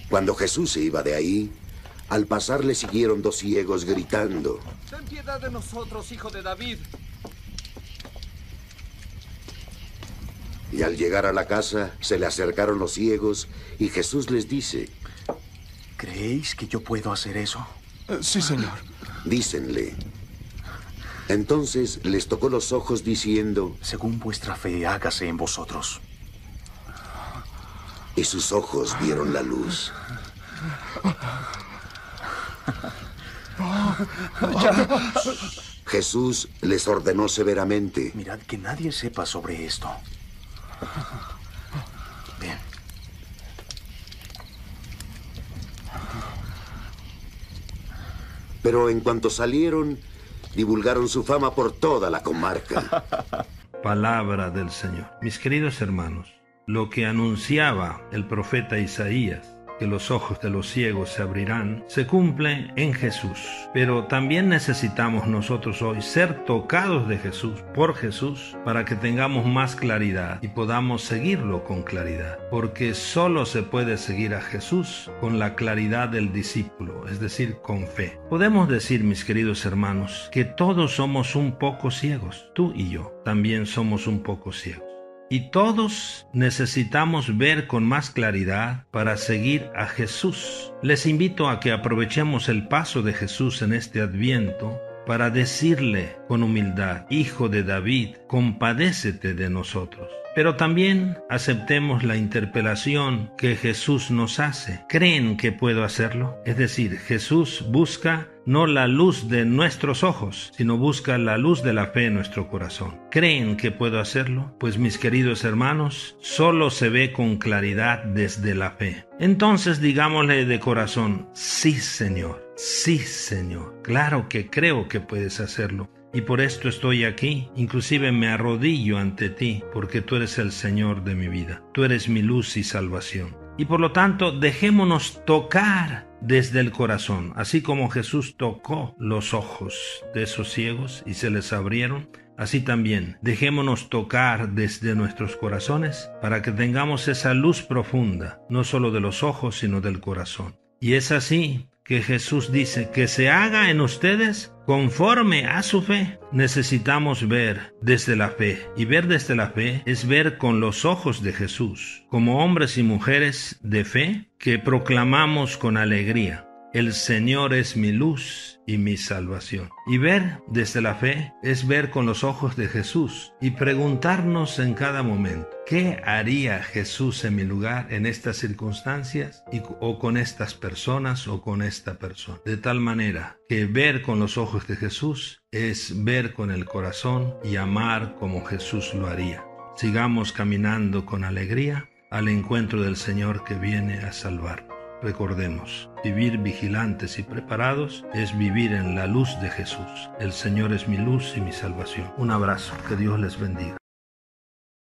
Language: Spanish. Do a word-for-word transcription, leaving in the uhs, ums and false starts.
Cuando Jesús se iba de ahí, al pasar le siguieron dos ciegos gritando: Ten piedad de nosotros, hijo de David. Y al llegar a la casa, se le acercaron los ciegos y Jesús les dice: ¿Creéis que yo puedo hacer eso? Uh, sí, Señor. Dícenle. Entonces les tocó los ojos diciendo: según vuestra fe, hágase en vosotros. Y sus ojos vieron la luz. Jesús les ordenó severamente: mirad que nadie sepa sobre esto. Bien. Pero en cuanto salieron, divulgaron su fama por toda la comarca. Palabra del Señor. Mis queridos hermanos, lo que anunciaba el profeta Isaías, que los ojos de los ciegos se abrirán, se cumple en Jesús. Pero también necesitamos nosotros hoy ser tocados de Jesús, por Jesús, para que tengamos más claridad y podamos seguirlo con claridad. Porque solo se puede seguir a Jesús con la claridad del discípulo, es decir, con fe. Podemos decir, mis queridos hermanos, que todos somos un poco ciegos. Tú y yo también somos un poco ciegos. Y todos necesitamos ver con más claridad para seguir a Jesús. Les invito a que aprovechemos el paso de Jesús en este Adviento para decirle con humildad: Hijo de David, compadécete de nosotros. Pero también aceptemos la interpelación que Jesús nos hace. ¿Creen que puedo hacerlo? Es decir, Jesús busca no la luz de nuestros ojos, sino busca la luz de la fe en nuestro corazón. ¿Creen que puedo hacerlo? Pues mis queridos hermanos, solo se ve con claridad desde la fe. Entonces digámosle de corazón: sí, Señor, sí, Señor, claro que creo que puedes hacerlo. Y por esto estoy aquí, inclusive me arrodillo ante ti, porque tú eres el Señor de mi vida. Tú eres mi luz y salvación. Y por lo tanto, dejémonos tocar desde el corazón, así como Jesús tocó los ojos de esos ciegos y se les abrieron. Así también, dejémonos tocar desde nuestros corazones para que tengamos esa luz profunda, no solo de los ojos, sino del corazón. Y es así que Jesús dice: que se haga en ustedes conforme a su fe. Necesitamos ver desde la fe, y ver desde la fe es ver con los ojos de Jesús, como hombres y mujeres de fe que proclamamos con alegría: el Señor es mi luz y mi salvación. Y ver desde la fe es ver con los ojos de Jesús y preguntarnos en cada momento: ¿qué haría Jesús en mi lugar en estas circunstancias y, o con estas personas o con esta persona? De tal manera que ver con los ojos de Jesús es ver con el corazón y amar como Jesús lo haría. Sigamos caminando con alegría al encuentro del Señor que viene a salvarnos. Recordemos, vivir vigilantes y preparados es vivir en la luz de Jesús. El Señor es mi luz y mi salvación. Un abrazo, que Dios les bendiga.